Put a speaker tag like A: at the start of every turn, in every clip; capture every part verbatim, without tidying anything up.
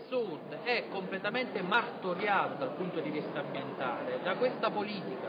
A: Sud è completamente martoriato dal punto di vista ambientale da questa politica,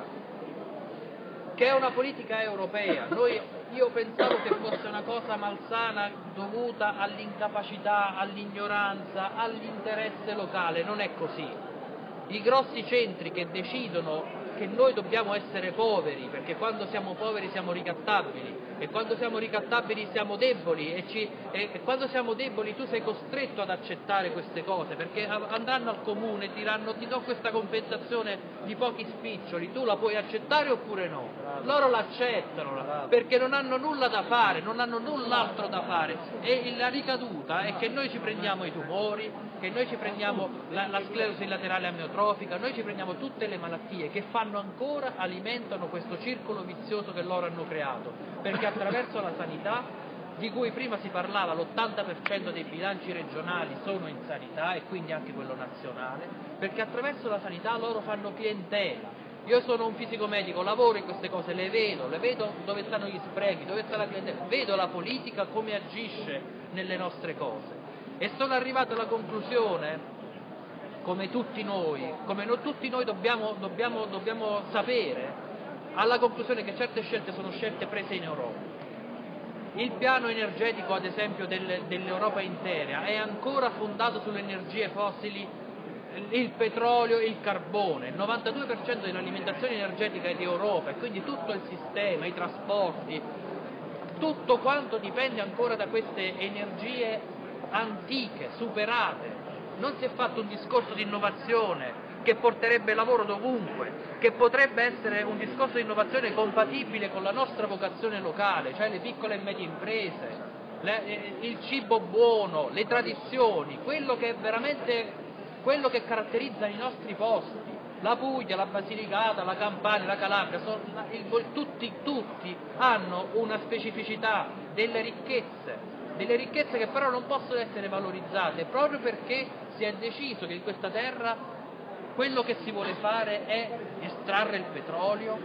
A: che è una politica europea. Noi, io pensavo che fosse una cosa malsana dovuta all'incapacità, all'ignoranza, all'interesse locale, non è così. I grossi centri che decidono che noi dobbiamo essere poveri, perché quando siamo poveri siamo ricattabili, e quando siamo ricattabili siamo deboli, e, ci, e, e quando siamo deboli tu sei costretto ad accettare queste cose, perché andranno al comune e diranno ti do questa compensazione di pochi spiccioli, tu la puoi accettare oppure no? Loro l'accettano, perché non hanno nulla da fare, non hanno null'altro da fare, e la ricaduta è che noi ci prendiamo i tumori, che noi ci prendiamo la, la sclerosi laterale amiotrofica, noi ci prendiamo tutte le malattie che fanno ancora, alimentano questo circolo vizioso che loro hanno creato, perché attraverso la sanità, di cui prima si parlava, l'ottanta per cento dei bilanci regionali sono in sanità e quindi anche quello nazionale, perché attraverso la sanità loro fanno clientela. Io sono un fisico medico, lavoro in queste cose, le vedo, le vedo dove stanno gli sprechi, dove sta la clientela, vedo la politica come agisce nelle nostre cose. E sono arrivato alla conclusione, come tutti noi, come no, tutti noi dobbiamo, dobbiamo, dobbiamo sapere, alla conclusione che certe scelte sono scelte prese in Europa. Il piano energetico, ad esempio, del, dell'Europa intera è ancora fondato sulle energie fossili, il petrolio e il carbone. Il novantadue per cento dell'alimentazione energetica è di Europa, e quindi tutto il sistema, i trasporti, tutto quanto dipende ancora da queste energie antiche, superate. Non si è fatto un discorso di innovazione che porterebbe lavoro dovunque, che potrebbe essere un discorso di innovazione compatibile con la nostra vocazione locale, cioè le piccole e medie imprese, le, il cibo buono, le tradizioni, quello che è veramente quello che caratterizza i nostri posti. La Puglia, la Basilicata, la Campania, la Calabria, sono, il, tutti, tutti hanno una specificità, delle ricchezze, delle ricchezze che però non possono essere valorizzate, proprio perché si è deciso che in questa terra quello che si vuole fare è estrarre il petrolio,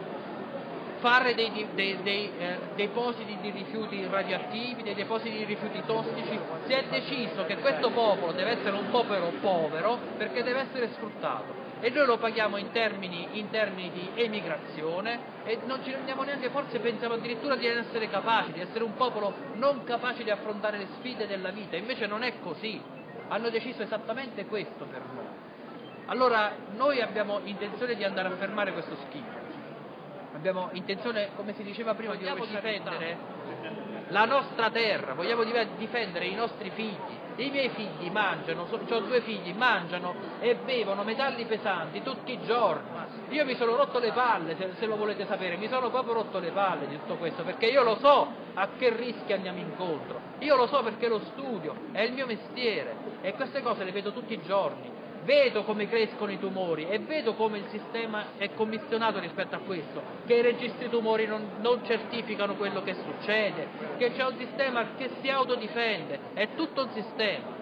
A: fare dei, dei, dei eh, depositi di rifiuti radioattivi, dei depositi di rifiuti tossici. Si è deciso che questo popolo deve essere un popolo povero perché deve essere sfruttato, e noi lo paghiamo in termini, in termini di emigrazione, e non ci rendiamo neanche, forse pensiamo addirittura di essere capaci, di essere un popolo non capace di affrontare le sfide della vita. Invece non è così, hanno deciso esattamente questo per noi. Allora noi abbiamo intenzione di andare a fermare questo schifo, abbiamo intenzione, come si diceva prima, di difendere la nostra terra, vogliamo difendere i nostri figli. I miei figli mangiano, ho due figli, mangiano e bevono metalli pesanti tutti i giorni. Io mi sono rotto le palle, se, se lo volete sapere, mi sono proprio rotto le palle di tutto questo, perché io lo so a che rischi andiamo incontro, io lo so perché lo studio, è il mio mestiere, e queste cose le vedo tutti i giorni. Vedo come crescono i tumori e vedo come il sistema è commissionato rispetto a questo, che i registri tumori non, non certificano quello che succede, che c'è un sistema che si autodifende, è tutto un sistema.